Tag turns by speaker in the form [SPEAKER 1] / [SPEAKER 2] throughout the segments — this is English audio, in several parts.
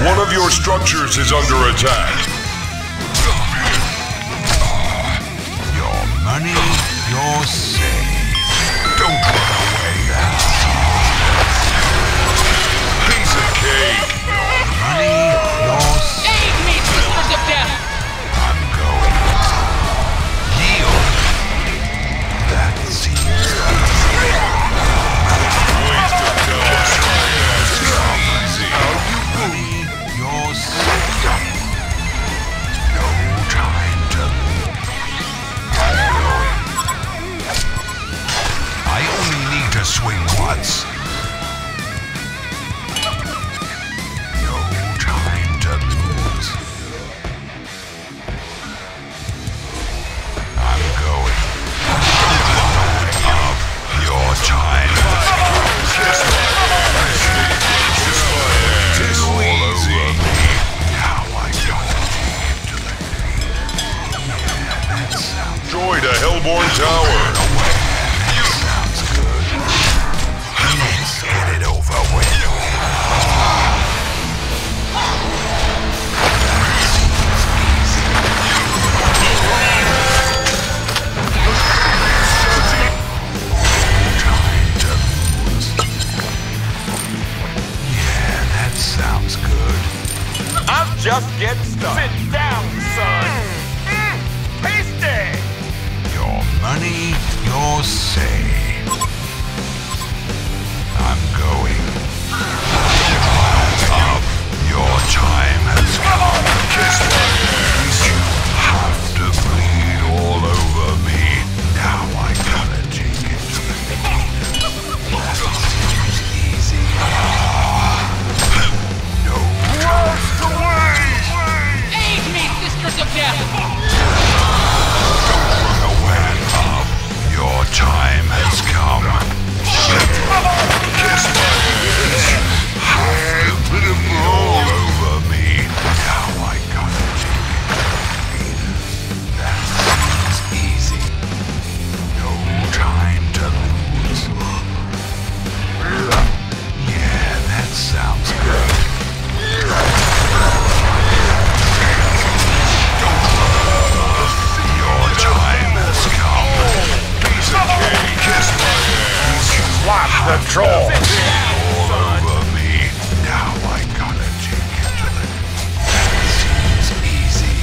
[SPEAKER 1] One of your structures is under attack.
[SPEAKER 2] Your money, your say. Don't run away.
[SPEAKER 1] Piece of cake.
[SPEAKER 2] Your money, your say.
[SPEAKER 3] Aid me, Sisters of Death!
[SPEAKER 2] I'm going. Yield. That seems
[SPEAKER 1] Waste of time. Easy.
[SPEAKER 2] money, your say. No time to lose. I'm going. I only need to swing once. No time to lose. I'm going. Up your time. All over me. Now I gotta take it to the that sounds
[SPEAKER 1] Joy to Hellborn Tower.
[SPEAKER 2] sounds good. Let's get it over with. Time to lose. Yeah, that sounds good.
[SPEAKER 4] I'm just getting started. Sit down, son. Tasty.
[SPEAKER 2] Your money, your say. I'm going. Up. Your time has come. Kiss my ass. You have to bleed all over me. Now I gotta take it to the that seems easy. No
[SPEAKER 3] Aid me, Sisters of Death!
[SPEAKER 2] away. Up. Your time has come.
[SPEAKER 1] Kiss my ass.
[SPEAKER 2] Have to bleed all over me. Now I gotta take it. That seems easy. No time to lose. Yeah, that sounds good. Your time has come.
[SPEAKER 1] Piece of cake. Kiss my ass.
[SPEAKER 4] Swap the troll.
[SPEAKER 2] All over me. Now I gotta take it to the that seems easy.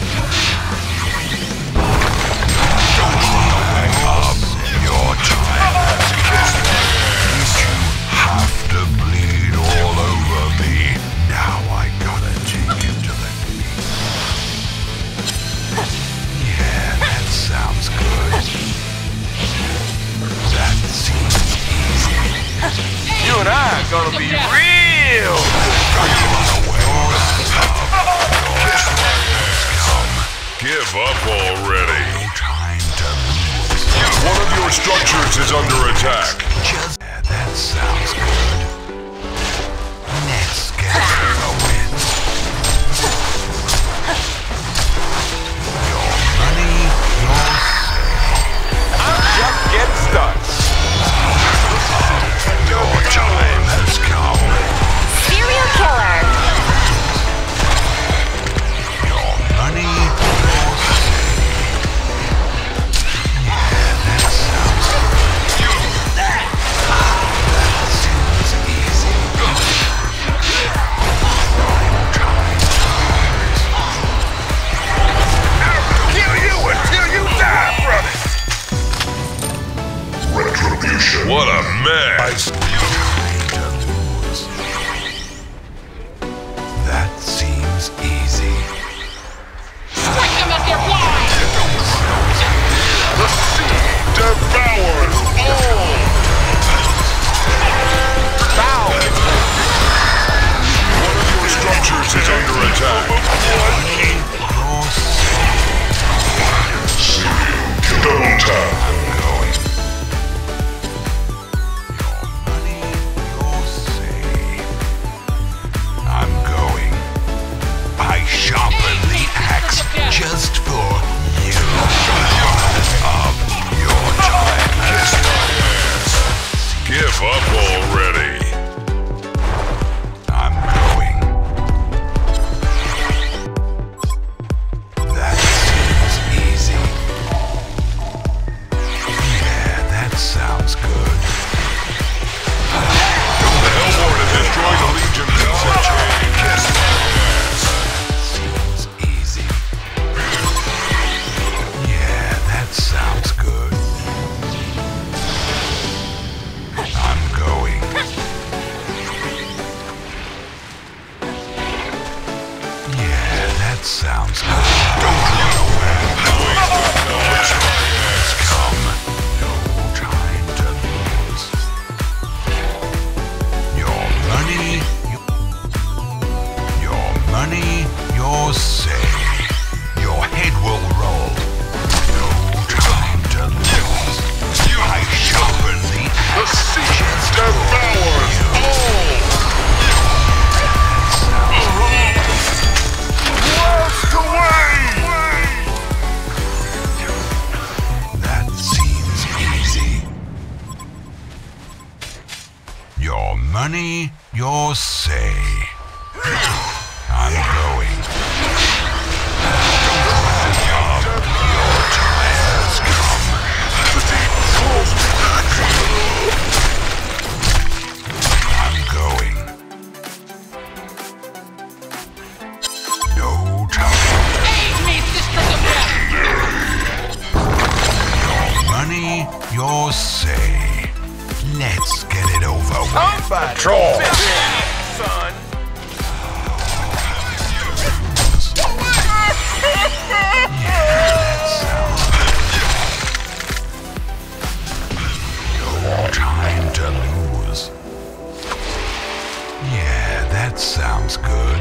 [SPEAKER 2] Don't run away. Up. Your time has come. You have to bleed all over me. Now I gotta take it to the yeah, that sounds good. That seems easy.
[SPEAKER 4] You and I are gonna be real.
[SPEAKER 1] Give up already.
[SPEAKER 2] No time to lose.
[SPEAKER 1] One of your structures is under attack.
[SPEAKER 2] Just that sounds good. Let's get it over with. Your money, your say.
[SPEAKER 4] I'm just getting started.
[SPEAKER 2] Your time has come.
[SPEAKER 5] Serial killer.
[SPEAKER 2] Your money, your say. Yeah, that sounds good. That seems easy.
[SPEAKER 4] I'll kill you until you die, brother.
[SPEAKER 1] Retribution. What a mess.
[SPEAKER 2] That seems easy.
[SPEAKER 3] Strike them as they're blind!
[SPEAKER 1] The sea devours all.
[SPEAKER 4] Bow.
[SPEAKER 1] One of your structures is under attack. Double tap.
[SPEAKER 2] Going. Your money, your say. I'm going. I sharpen the axe just for you. Of your time.
[SPEAKER 1] Give up already.
[SPEAKER 2] I'm going. sounds good. Don't run away. Your time has come. No time to lose. Your money, your say. Your head will roll. No time to lose. I sharpen the
[SPEAKER 1] The
[SPEAKER 2] axe.
[SPEAKER 1] sea devours all! Blast away!
[SPEAKER 2] That seems easy. Your money, your say. I'm going. Your time has come. I'm going. No time.
[SPEAKER 3] Aid me, Sisters of Death!
[SPEAKER 2] Your money, your say. Let's get it over with.
[SPEAKER 4] Troll. Son.
[SPEAKER 2] No time to lose. Yeah, that sounds good.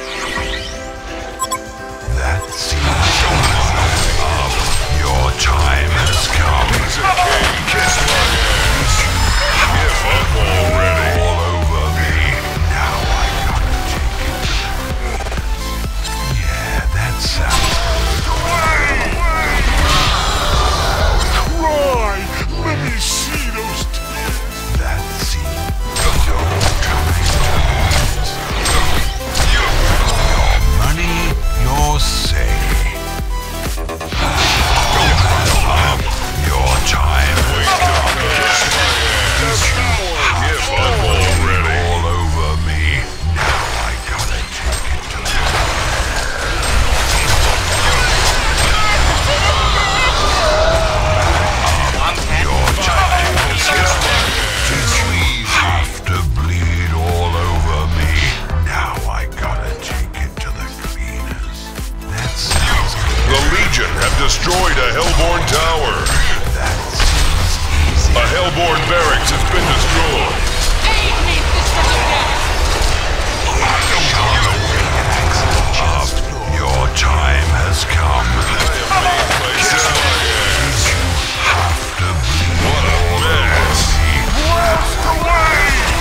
[SPEAKER 2] That seems up. Your time has come.
[SPEAKER 1] Kiss my ass! Give up already!
[SPEAKER 2] All over me. Now I gotta take it. Yeah, that sounds
[SPEAKER 1] Cry! Let me see those tears!
[SPEAKER 2] that seems no time to lose. Your money, your say. Your time has come.
[SPEAKER 1] Give up already!
[SPEAKER 2] All over me. Now I gotta take it to your time has come. You have to bleed all over me. Now I gotta take it to the cleaners. That sounds good.
[SPEAKER 1] The Legion have destroyed a Hellborn tower!
[SPEAKER 2] That seems easy.
[SPEAKER 1] A Hellborn barracks has been destroyed!
[SPEAKER 3] Aid me, Sisters of Death!
[SPEAKER 2] Your time has come.
[SPEAKER 1] Kiss my ass!
[SPEAKER 2] Have to bleed
[SPEAKER 1] What a
[SPEAKER 2] all
[SPEAKER 1] mess!
[SPEAKER 2] over me.
[SPEAKER 1] Blast away!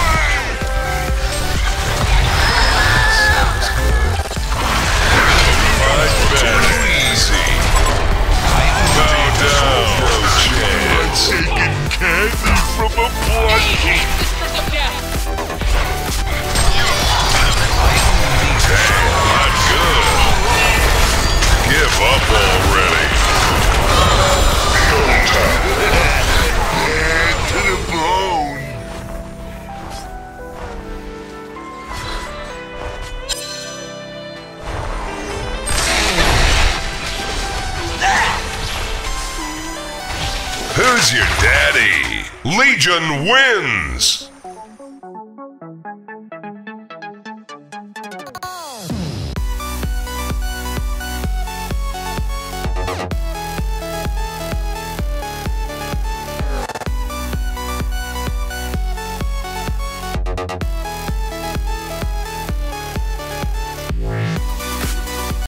[SPEAKER 1] I'd bet easy! Bow down, no chance! Taking candy from a blood!
[SPEAKER 3] Aid me, Sisters of Death!
[SPEAKER 1] Not good! Give up already! To the bone! Who's your daddy? Legion wins!